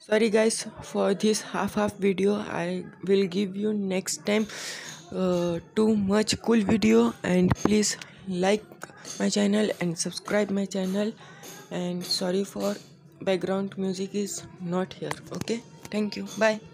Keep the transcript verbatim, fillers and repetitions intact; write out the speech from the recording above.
Sorry guys for this half half video. I will give you next time uh, too much cool video, and please like my channel and subscribe my channel. And sorry for background music is not here. Okay, thank you, bye.